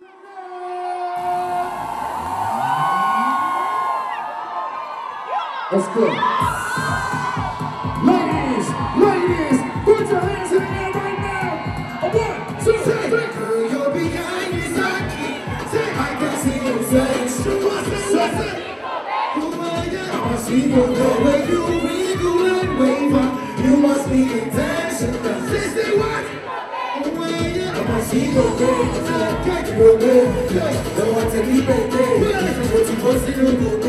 Let's go. Ladies, put your hands in the air right now. 1, 2, 3. Girl, you're behind me, Saki. Say, I can see your face. What's it? I see you go where you wiggle and waver. You must be intentional. Say what? I see you go. Can't you go? Don't want to be baby. What you supposed to do?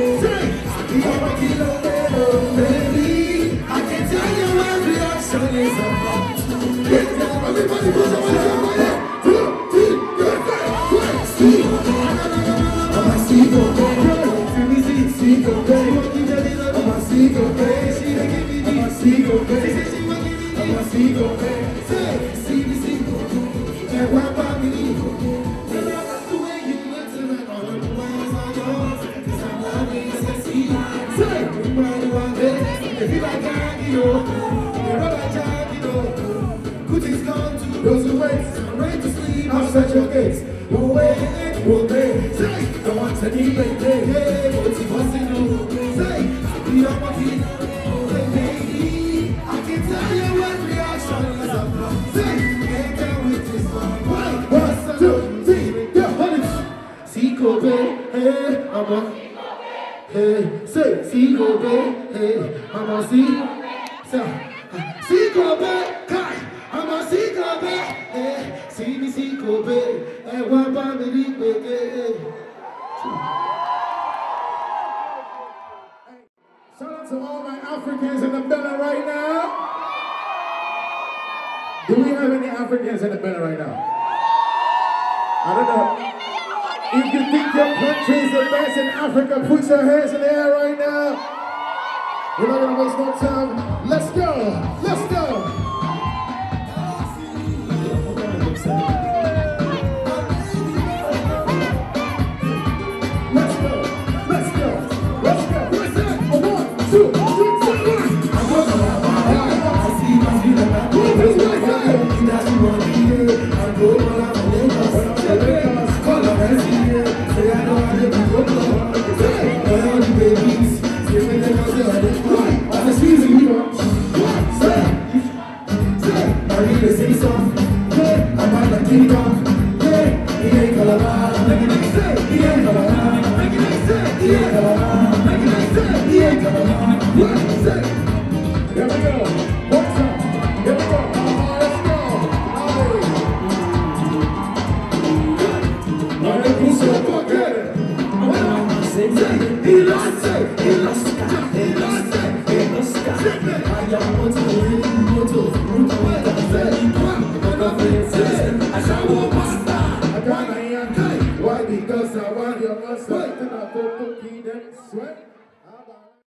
Baby, I can tell you my reaction is about to get down. Everybody put your hands up right now. 2, 3, get down. I'm a seagull, baby. I'm a seagull, baby. I'm a seagull, baby. I'm a seagull, baby. I'm a seagull, baby. Say, see me seagull. And why about me? The way you look tonight, all of the ones are yours. 'Cause I'm loving you, sexy. Say, if you like Davido, you're like Davido. Good things come to those who wait. I'm ready to sleep outside your gates. We'll wait, say, don't want to need baby. What's it supposed to do? Say, I'll be on my feet. Baby, I can tell you what reaction is about. Say, get down with this one. 1, 2, 3, go, honey. See, Gobe, hey, I'm a. Hey, say, see Gobe, hey, I'm a see, see Gobe, kai, I'm a see Gobe, hey, see me see Gobe, hey, one by me, hey. Shout out to all my Africans in the building right now. Do we have any Africans in the building right now? I don't know. If you think your country is the best in Africa, put your hands in the air right now. We're not gonna waste no time. Let's go, let's go. Let's go, let's go, let's go. What's that? 1, 2, 3, Here we go. One time. Here we go. Let's go. Why? Because I want your master.